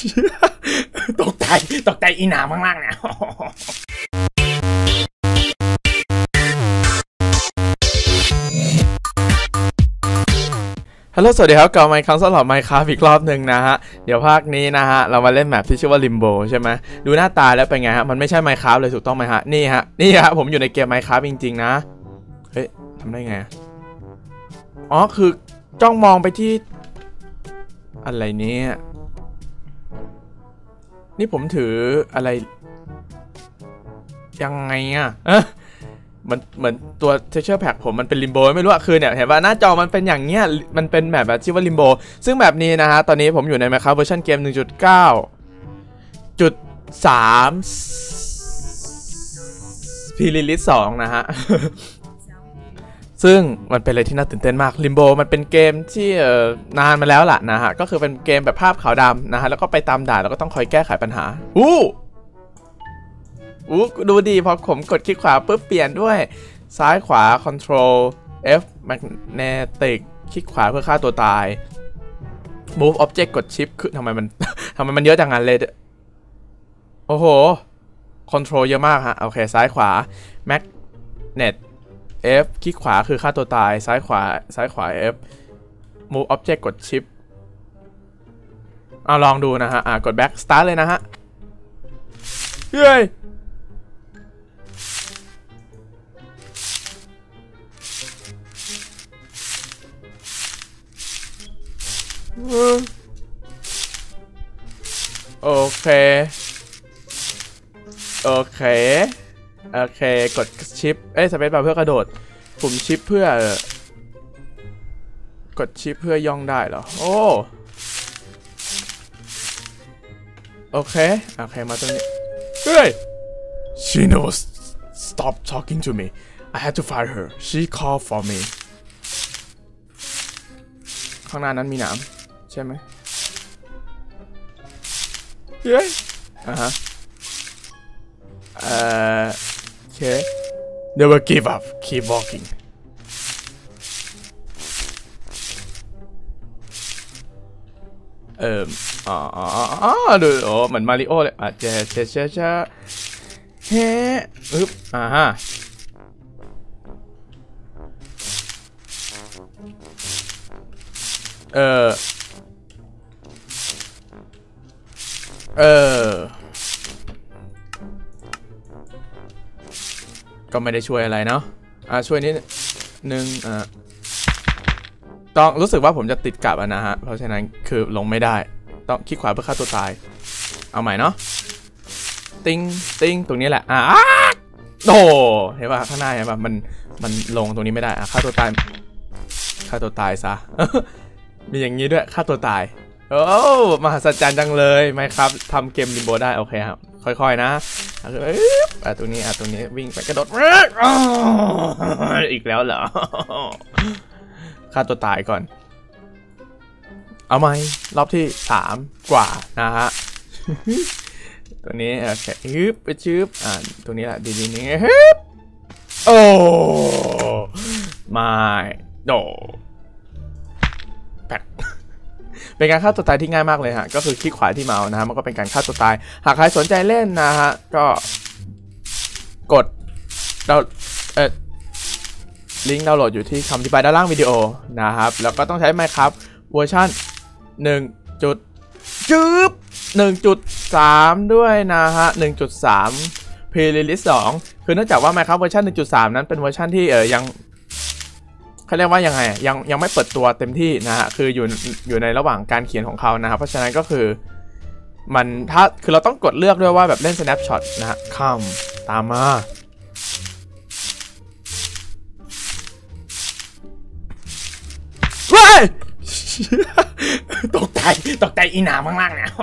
ตกใจอีหนาข้างล่างเนี่ยฮัลโหลสวัสดีครับกลับมาอีกครั้งสำหรับ Minecraft อีกรอบหนึ่งนะฮะเดี๋ยวภาคนี้นะฮะเรามาเล่นแมปที่ชื่อว่า Limbo ใช่ไหมดูหน้าตาแล้วเป็นไงฮะมันไม่ใช่ Minecraft เลยถูกต้องไหมฮะนี่ฮะผมอยู่ในเกม Minecraft จริงๆนะเฮ้ยทำได้ไงอ๋อคือจ้องมองไปที่อะไรนี้นี่ผมถืออะไรยังไงอ่ะมันเหมือนตัว texture pack ผมมันเป็น Limbo ไม่รู้อะคือเนี่ยเห็นว่าหน้าจอมันเป็นอย่างเงี้ยมันเป็นแบบชื่อว่า Limbo ซึ่งแบบนี้นะฮะตอนนี้ผมอยู่ใน Minecraft เวอร์ชันเกม 1.9.3 Pre-release 2นะฮะซึ่งมันเป็นอะไรที่น่าตื่นเต้นมาก Limbo มันเป็นเกมที่นานมาแล้วล่ะนะฮะก็คือเป็นเกมแบบภาพขาวดำนะฮะแล้วก็ไปตามด่านแล้วก็ต้องคอยแก้ไขปัญหาดูดีพอผมกดคลิกขวาปุ๊บเปลี่ยนด้วยซ้ายขวา Control F Magnetic คลิกขวาเพื่อฆ่าตัวตาย Move Object กด Shift คือทำไมมันเยอะจังงั้นเลยโอ้โห Control เยอะมากฮะโอเคซ้ายขวา Magnet F คลิกขวาคือฆ่าตัวตายซ้ายขวา F Move Object กด Shift เอาลองดูนะฮะกด Back Start เลยนะฮะเฮ้ยโอเคกดชิปสเปซบาร์เพื่อกระโดดปุ่มชิปเพื่อกดชิปเพื่อย่องได้เหรอโอเคมาตรงนี้เฮ้ย She knows stop talking to me I had to find her she called for me ข้างหน้านั้นมีหนามใช่ไหมเฮ้ยโอเค Never give up keep walking ดูเหมือนมาริโอเลยเจ๊เฮ้ก็ไม่ได้ช่วยอะไรเนาะช่วยนิดนึงต้องรู้สึกว่าผมจะติดกับนะฮะเพราะฉะนั้นคือลงไม่ได้ต้องคลิกขวาเพื่อฆ่าตัวตายเอาใหม่เนาะติ้งตรงนี้แหละโอ้เห็นป่ะข้างหน้าเห็นป่ะมันลงตรงนี้ไม่ได้ฆ่าตัวตายซะ มีอย่างนี้ด้วยฆ่าตัวตายโอ้มหัศจรรย์จังเลยไหมครับทำเกม Limbo ได้โอเคครับค่อยๆนะตรงนี้วิ่งไปกระโดดอีกแล้วเหรอฆ่าตัวตายก่อนเอาไหมรอบที่3กว่านะฮะตัวนี้โอเคไปชืบตัวนี้แหละดีๆนี่โอ้ไม่โดแปดเป็นการฆ่าตัวตายที่ง่ายมากเลยฮะก็คือคลิกขวาที่เมาส์นะฮะมันก็เป็นการฆ่าตัวตายหากใครสนใจเล่นนะฮะก็กดลิงก์ดาวน์โหลดอยู่ที่คำอธิบายด้านล่างวิดีโอนะครับแล้วก็ต้องใช้ Minecraft เวอร์ชัน1.3 ด้วยนะฮะ 1.3 Pre-release 2คือเนื่องจากว่า Minecraft เวอร์ชัน 1.3 นั้นเป็นเวอร์ชันที่ยังเขาเรียกว่ายังไงยังไม่เปิดตัวเต็มที่นะฮะคืออยู่ในระหว่างการเขียนของเขานะครับเพราะฉะนั้นก็คือมันคือเราต้องกดเลือกด้วยว่าแบบเล่น snapshot นะฮะตามมาว้ายตกใจอีหนาข้างล่างเนี่ย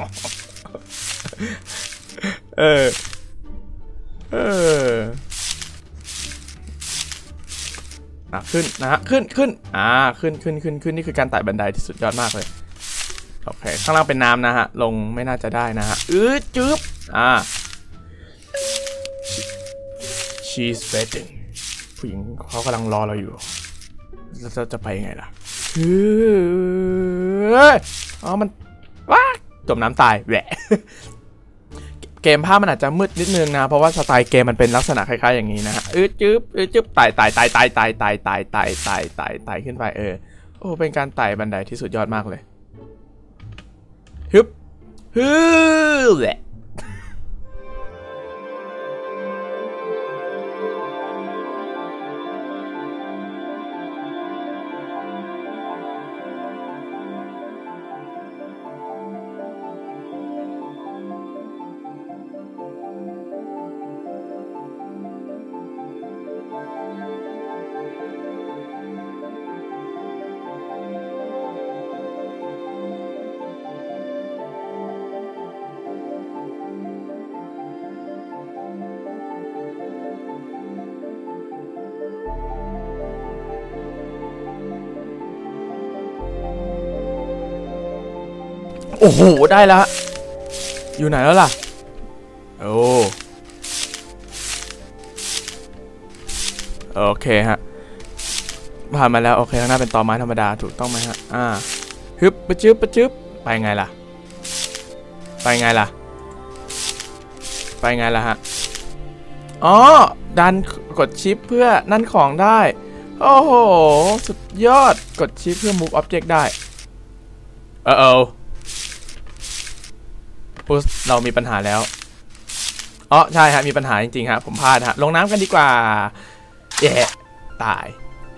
ขึ้นนะฮะขึ้นขึ้นนี่คือการไต่บันไดที่สุดยอดมากเลยโอเคข้างล่างเป็นน้ำนะฮะลงไม่น่าจะได้นะฮะจึ๊บshe's waiting ผู้หญิงเขากำลังรอเราอยู่แล้วจะไปยังไงล่ะมันว้าจมน้ำตายแหวะ เกมภาพมันอาจจะมืดนิดนึงนะเพราะว่าสไตล์เกมมันเป็นลักษณะคล้ายๆอย่างนี้นะฮะจึ๊บไต่ขึ้นไปโอ้เป็นการไต่บันไดที่สุดยอดมากเลยฮึแหละโอ้โหได้แล้วอยู่ไหนแล้วล่ะโอเคฮะผ่านมาแล้วโอเคข้างหน้าเป็นตอไม้ธรรมดาถูกต้องไหมฮะฮึบปะจึ๊บไปไงล่ะฮะอ๋อดันกดชิปเพื่อนั่นของได้โอ้โหสุดยอดกดชิปเพื่อ move object ได้เรามีปัญหาแล้วใช่ฮะมีปัญหาจริงๆฮะผมพลาดฮะลงน้ำกันดีกว่าตาย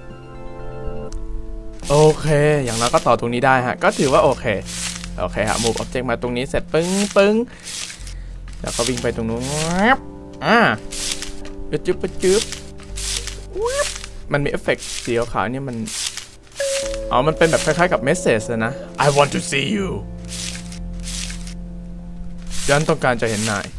โอเคอย่างน้อยก็ต่อตรงนี้ได้ฮะก็ถือว่าโอเคฮะ move object มาตรงนี้เสร็จปึ้งแล้วก็วิ่งไปตรงนู้นจึ๊บมันมีเอฟเฟกต์สีขาวนี่มันมันเป็นแบบคล้ายๆกับ message นะ I want to see youฉันต้องการจะเห็นนาย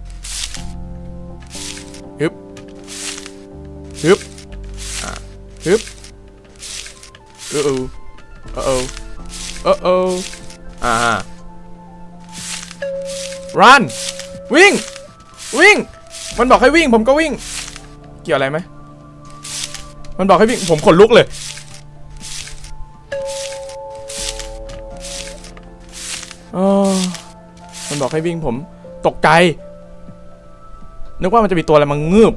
ฮึบrun วิ่งมันบอกให้วิ่งผมก็วิ่งเกี่ยวอะไรไหมมันบอกให้วิ่งผมขนลุกเลยมันบอกให้วิ่งผมตกใจนึกว่ามันจะมีตัวอะไรมางืบ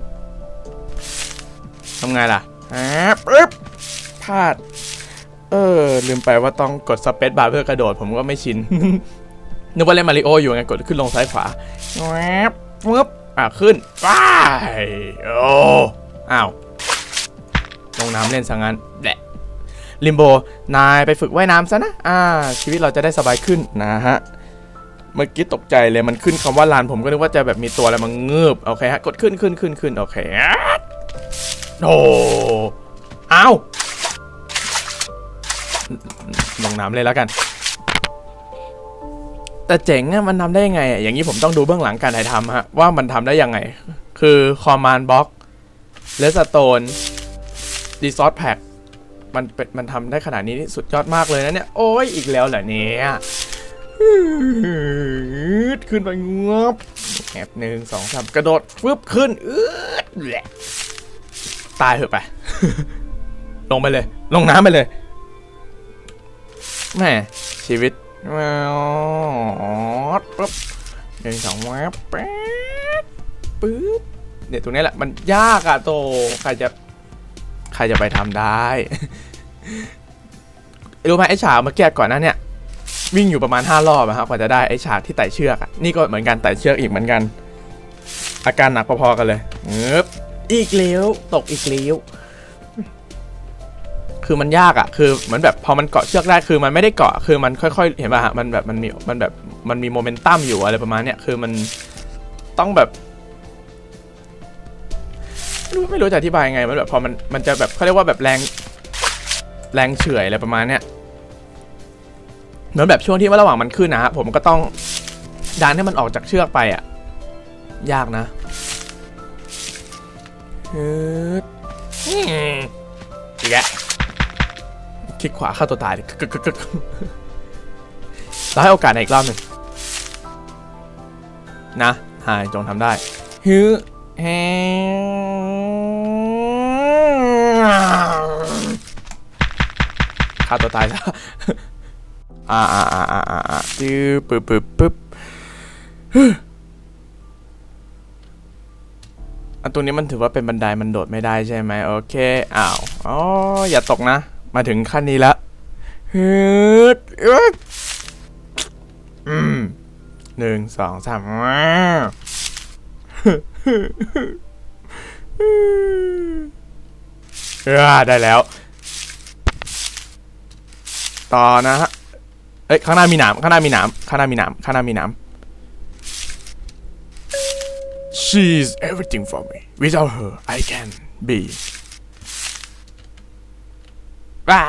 ทำไงล่ะปึ๊บพลาดลืมไปว่าต้องกดสเปซบาร์เพื่อกระโดดผมก็ไม่ชิน นึกว่าเล่นมาริโออยู่ไงกดขึ้นลงซ้ายขวาปึ๊บขึ้นว้ายอ้าวลงน้ำเล่นซะงั้นแหละลิมโบนายไปฝึกว่ายน้ำซะนะชีวิตเราจะได้สบายขึ้นนะฮะเมื่อกี้ตกใจเลยมันขึ้นคำว่าลานผมก็นึกว่าจะแบบมีตัวอะไรมาเงือบโอเคฮะกดขึ้นโอเคโอ้อ้าวลงน้ำเลยแล้วกันแต่เจ๋งอะมันทำได้ยังไงอย่างนี้ผมต้องดูเบื้องหลังการถ่ายทำฮะว่ามันทำได้ยังไงคือคอมมานด์บล็อกเลสโตนรีซอสแพ็คมันทำได้ขนาดนี้สุดยอดมากเลยนะเนี่ยโอ้ยอีกแล้วเหรอเนี่ยขึ้นไปงบแอบ1 2 3กระโดดฟึบขึ้นแหละตายเถอะไป ลงไปเลยลงน้ำไปเลยแม่ชีวิตปุ๊บ1 2แวบปึ๊บเนี่ยตรงนี้แหละมันยากอะโตใครจะไปทำได้ รู้ไหมไอ้ฉากเมื่อกี้ก่อนหน้าเนี่ยวิ่งอยู่ประมาณ5 รอบครับกว่าจะได้ไอ้ฉากที่ไต่เชือกนี่ก็เหมือนกันไต่เชือกอีกเหมือนกันอาการหนักพอๆกันเลยอีกแล้วตกอีกแล้วคือมันยากคือเหมือนแบบพอมันเกาะเชือกได้คือมันไม่ได้เกาะคือมันค่อยๆเห็นป่ะฮะมันแบบมันมีโมเมนตัมอยู่อะไรประมาณเนี้ยคือมันต้องแบบไม่รู้จะอธิบายยังไงมันแบบพอมันจะแบบเขาเรียกว่าแบบแรงเฉื่อยอะไรประมาณเนี้ยเหมือนแบบช่วงที่ว่าระหว่างมันขึ้นนะฮะผมก็ต้องดันให้มันออกจากเชือกไปยากนะอีกแล้วคลิกขวาเข้าตัวตายเลยเราให้โอกาสในอีกรอบหนึ่งนะหายจงทำได้ฆ่าตัวตายซะจื้อปึ๊บอันตัวนี้มันถือว่าเป็นบันไดมันโดดไม่ได้ใช่ไหมโอเคอ้าวอ๋ออย่าตกนะมาถึงขั้นนี้แล้ว1 2 3ได้แล้วต่อนะฮะเอ้ยข้างหน้ามีหนามShe's everything for me without her I can be ว่า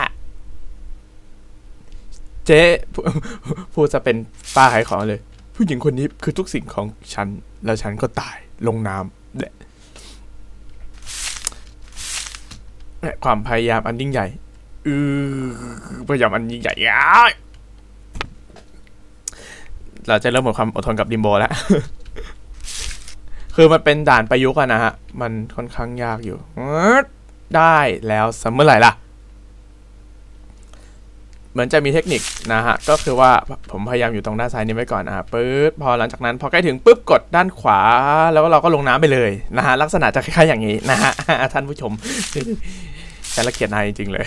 เจ๊พูดจะเป็นป้าขายของเลยผู้หญิงคนนี้คือทุกสิ่งของฉันแล้วฉันก็ตายลงน้ำและความพยายามอันยิ่งใหญ่พยายามอันยิ่งใหญ่เราจะเริ่มหมดความอดทนกับดิมโบแล้ว คือมันเป็นด่านประยุกต์นะฮะมันค่อนข้างยากอยู่ได้แล้วเมื่อไหร่ล่ะเหมือนจะมีเทคนิคนะฮะก็คือว่าผมพยายามอยู่ตรงด้านซ้ายนี้ไว้ก่อนนะฮะปึ๊บพอหลังจากนั้นพอใกล้ถึงปุ๊บกดด้านขวาแล้วเราก็ลงน้ำไปเลยนะฮะลักษณะจะคล้ายๆอย่างนี้นะฮะท่านผู้ชมฉันละเกียดนายจริงๆเลย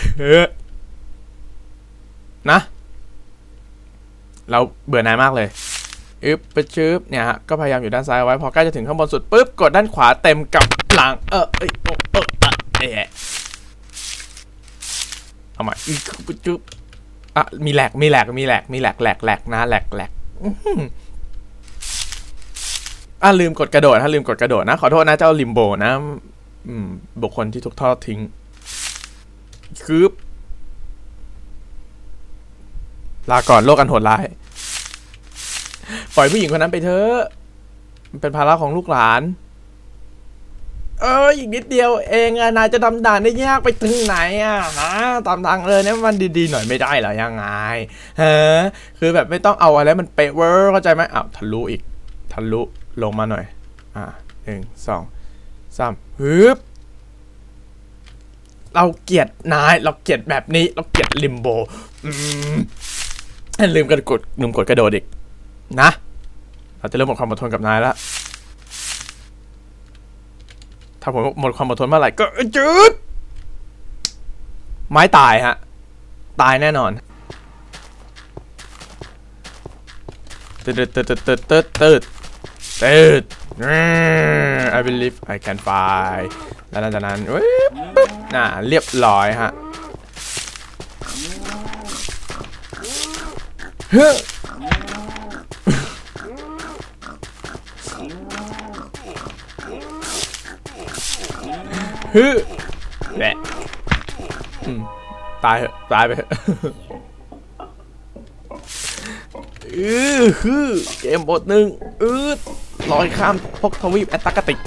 นะเราเบื่อนายมากเลยไปชืบเนี่ยฮะก็พยายามอยู่ด้านซ้ายไว้พอใกล้จะถึงข้างบนสุดปุ๊บกดด้านขวาเต็มกับหลังเอามาจึ๊บมีแหลกนะแหลกลืมกดกระโดดนะขอโทษนะเจ้าลิมโบนะบุคคลที่ถูกทอดทิ้งคือลาก่อนโลกอันโหดร้ายปล่อยผู้หญิงคนนั้นไปเถอะมันเป็นภาระของลูกหลานอีกนิดเดียวเองนายจะทำด่านได้ยากไปถึงไหนตามทางเลยเนี่ยมันดีๆหน่อยไม่ได้เหรอยังไงคือแบบไม่ต้องเอาอะไรมันเป๊ะเวอร์เข้าใจไหมทะลุลงมาหน่อย1 2 3ฮึบเราเกลียดนายเราเกลียดแบบนี้เราเกลียดลิมโบลืมกดกระโดดอีกนะเราจะเริ่มหมดความอดทนกับนายแล้วถ้าผมหมดความอดทนเมื่อไหร่ก็จืดไม้ตายฮะตายแน่นอนตืดI believe I can fly แล้วหลังจากนั้นปุ๊บเรียบร้อยฮะแหละตายไปเถอะเกมบทหนึ่งลอยข้ามพกทวีปแอตแลนติก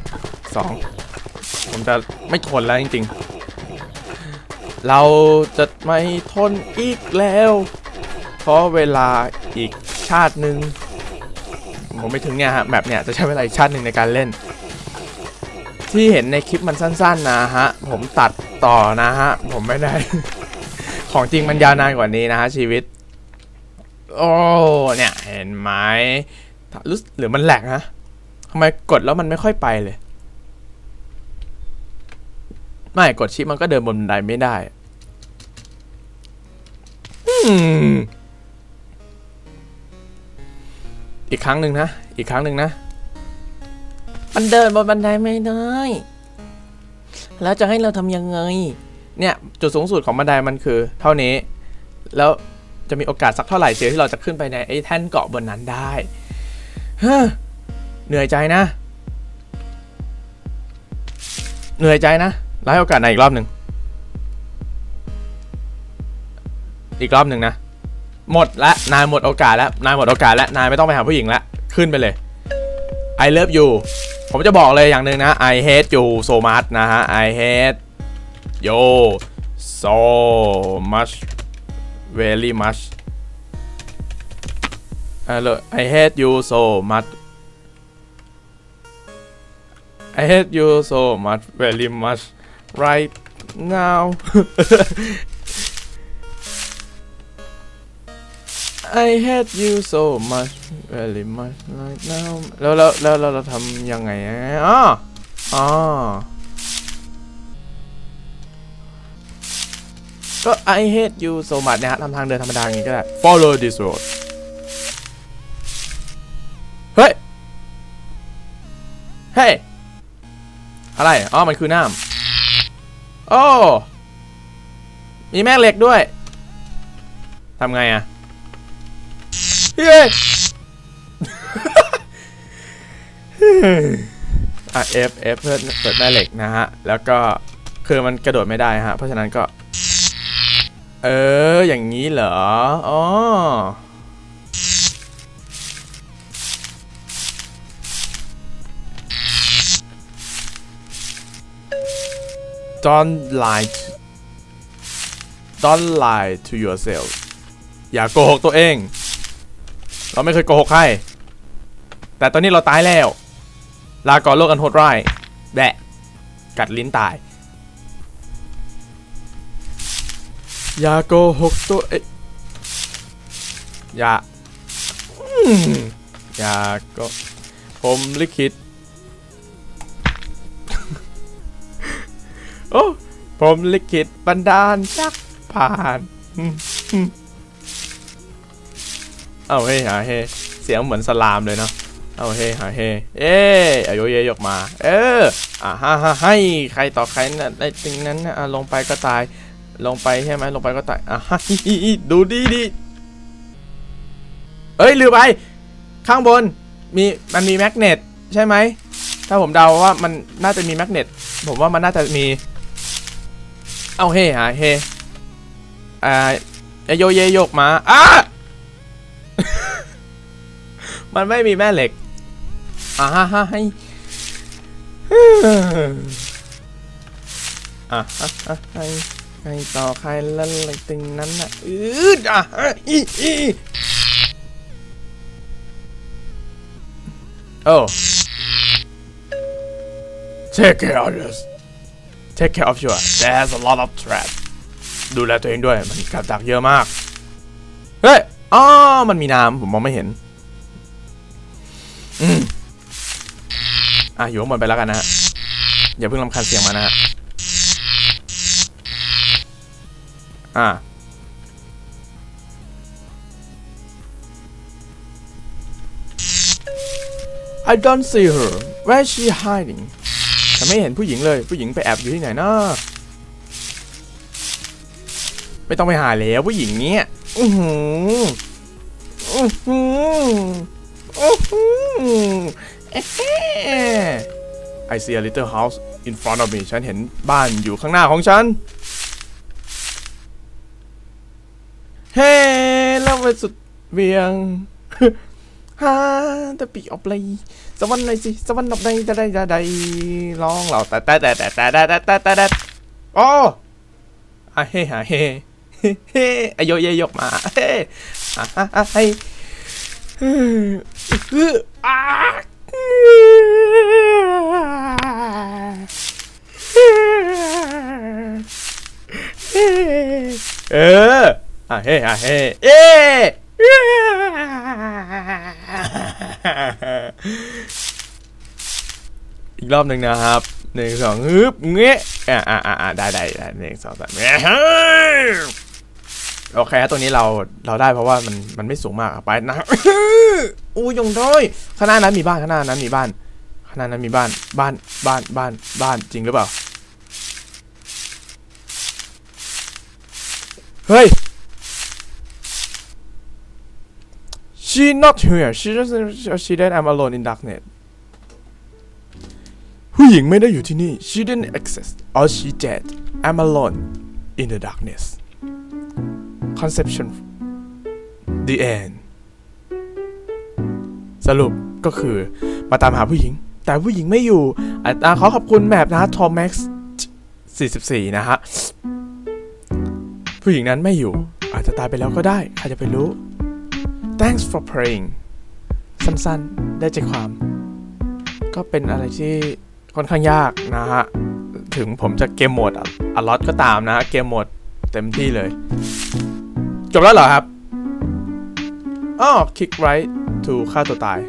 2ผมจะไม่ทนแล้วจริงๆเราจะไม่ทนอีกแล้วเพราะเวลาอีกชาติหนึ่งผมไม่ถึงเนี่ยฮะแบบเนี่ยจะใช้เวลาอีกชาติหนึ่งในการเล่นที่เห็นในคลิปมันสั้นๆนะฮะผมตัดต่อนะฮะผมไม่ได้ ของจริงมันยาวนานกว่านี้นะฮะชีวิตโอ้เนี่ยเห็นไหมรู้หรือมันแหลกนะทำไมกดแล้วมันไม่ค่อยไปเลยไม่กดชิปมันก็เดินบนบันไดไม่ได้อีกครั้งหนึ่งนะมันเดินบนบันไดไม่ได้แล้วจะให้เราทำยังไงเนี่ยจุดสูงสุดของบันไดมันคือเท่านี้แล้วจะมีโอกาสสักเท่าไหร่เจอที่เราจะขึ้นไปในไอ้แท่นเกาะบนนั้นได้เหนื่อยใจนะแล้วให้โอกาสนายอีกรอบหนึ่งนะหมดละนายหมดโอกาสแล้วนายไม่ต้องไปหาผู้หญิงแล้วขึ้นไปเลย I love you ผมจะบอกเลยอย่างหนึ่งนะ I hate you so much นะฮะ I hate you so much very much I hate you so much I hate you so much very much right now I hate you so much very much right now แล้วเราทำยังไงอ๋อก็ I hate you so much นะฮะทำทางเดินธรรมดาอย่างนี้ก็ได้ follow this road เฮ้ยอะไรอ๋อมันคือน้ำโอ้มีแม่เหล็กด้วยทำไงอะเฮ้ยF เพื่อเปิดแม่เหล็กนะฮะแล้วก็คือมันกระโดดไม่ได้ฮะเพราะฉะนั้นก็อย่างนี้เหรออ๋อDon't lie to yourself อย่าโกหกตัวเองเราไม่เคยโกหกใครแต่ตอนนี้เราตายแล้วลาก่อนโลกอันโหดร้ายแบะกัดลิ้นตายอย่าโกหกตัวเองอย่าก็ผมลิขิตโอ้ผมลิขิตบันดาลชักผ่านเอาเฮ้หาเฮเสียงเหมือนสลามเลยเนาะเอาเฮหาเฮอายุเยยกมาให้ใครต่อใครน่ะไอ้ตรงนั้นนะลงไปก็ตายลงไปใช่ไหมลงไปก็ตายดูดีลืมไปข้างบนมันมีแมกเนตใช่ไหมถ้าผมเดาว่ามันน่าจะมีแมกเนตผมว่ามันน่าจะมีเอาเฮหาเฮโยเยยกมามันไม่มีแม่เหล็กให้ต่อใครแล้วอะไรตึงนั้นน่ะTake care of this Take care of your There's a lot of traps ดูแลตัวเองด้วยมันกับดักเยอะมากเฮ้ยมันมีน้ำผมมองไม่เห็นอยู่ข้างบนไปแล้วกันนะฮะอย่าเพิ่งรำคาญเสียงมานะฮะI don't see her where is she hiding ฉันไม่เห็นผู้หญิงเลยผู้หญิงไปแอบอยู่ที่ไหนนะไม่ต้องไปหาแล้วผู้หญิงเนี้ยI see a little house in front of me ฉันเห็นบ้านอยู่ข้างหน้าของฉันเฮ้แล้วไปสุดเวียงตะปีออกเลยสวรรค์หน่อยสิสวรรค์ออกได้ได้ร้องเราแต่โอ้เฮ้อายุเยยกมาอีกรอบหนึ่งนะครับ1 2ฮึบเงี้ยได้1 2 3โอเคตัวนี้เราได้เพราะว่ามันไม่สูงมากไปนะยงด้อยข้างหน้านั้นมีบ้านข้างหน้านั้นมีบ้านจริงหรือเปล่าเฮ้ย She not here she said I'm alone in darkness ผู้หญิงไม่ได้อยู่ที่นี่ She didn't exist or she dead I'm alone in the darkness Conception the end สรุปก็คือมาตามหาผู้หญิงแต่ผู้หญิงไม่อยู่ขอขอบคุณแมปนะ Tomax 44นะฮะผู้หญิงนั้นไม่อยู่อาจจะตายไปแล้วก็ได้ใครจะไปรู้ Thanks for playing สั้นๆได้ใจความก็เป็นอะไรที่ค่อนข้างยากนะฮะถึงผมจะเกมโหมดอลอตก็ตามนะเกมโหมดเต็มที่เลยจบแล้วเหรอครับอ๋อ click right to ฆ่าตัวตาย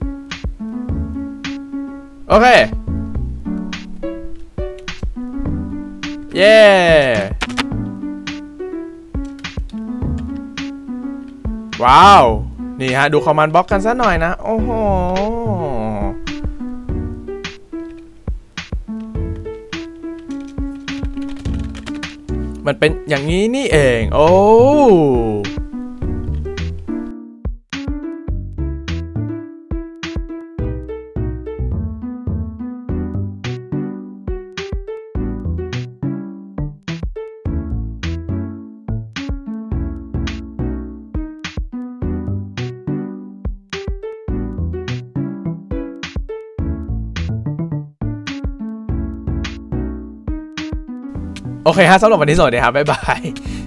โอเคเย้ว้าวนี่ฮะดูคอมมานด์บล็อกกันซะหน่อยนะโอ้โหมันเป็นอย่างนี้นี่เองโอ้โอเคฮะสำหรับวันนี้สวัสดีครับบ๊ายบาย